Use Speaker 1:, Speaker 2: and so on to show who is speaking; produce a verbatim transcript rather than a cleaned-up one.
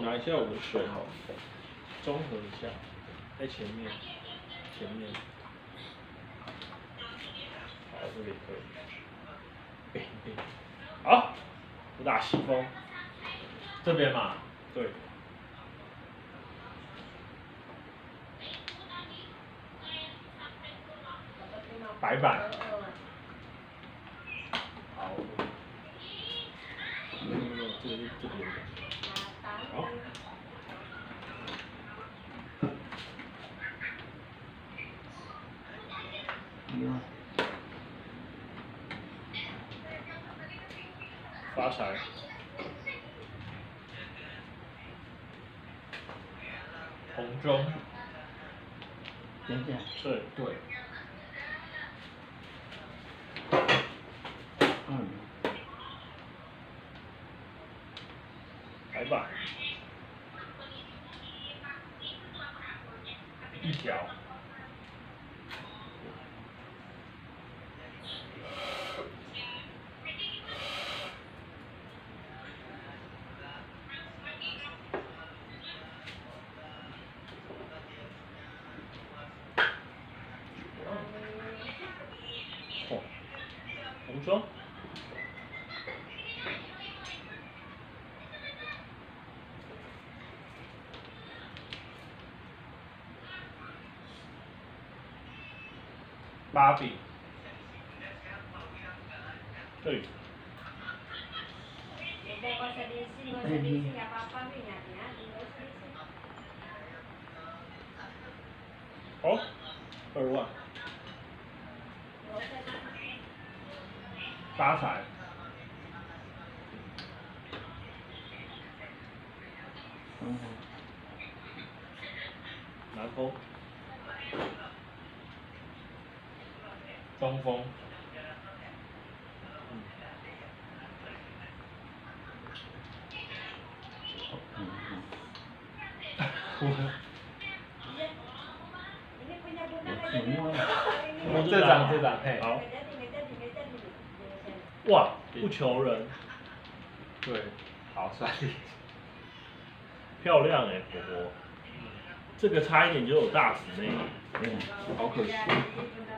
Speaker 1: 拿一下我的水好了，综合一下，在前面，前面，好，这里可以，好，不打西风，这边嘛，对。白板，好，没有没有，这个是这边的，好。嗯。发财。红中。
Speaker 2: 等等。
Speaker 1: 对对。
Speaker 2: 嗯。
Speaker 1: 白板。一条。红，红中。八饼。对。好，二万。发财。
Speaker 2: 嗯。
Speaker 1: 南风。中风。嗯。这张这张，嘿。好。哇，不求人。对，好算你。漂亮哎，婆婆。这个差一点就有大使那个，好可惜。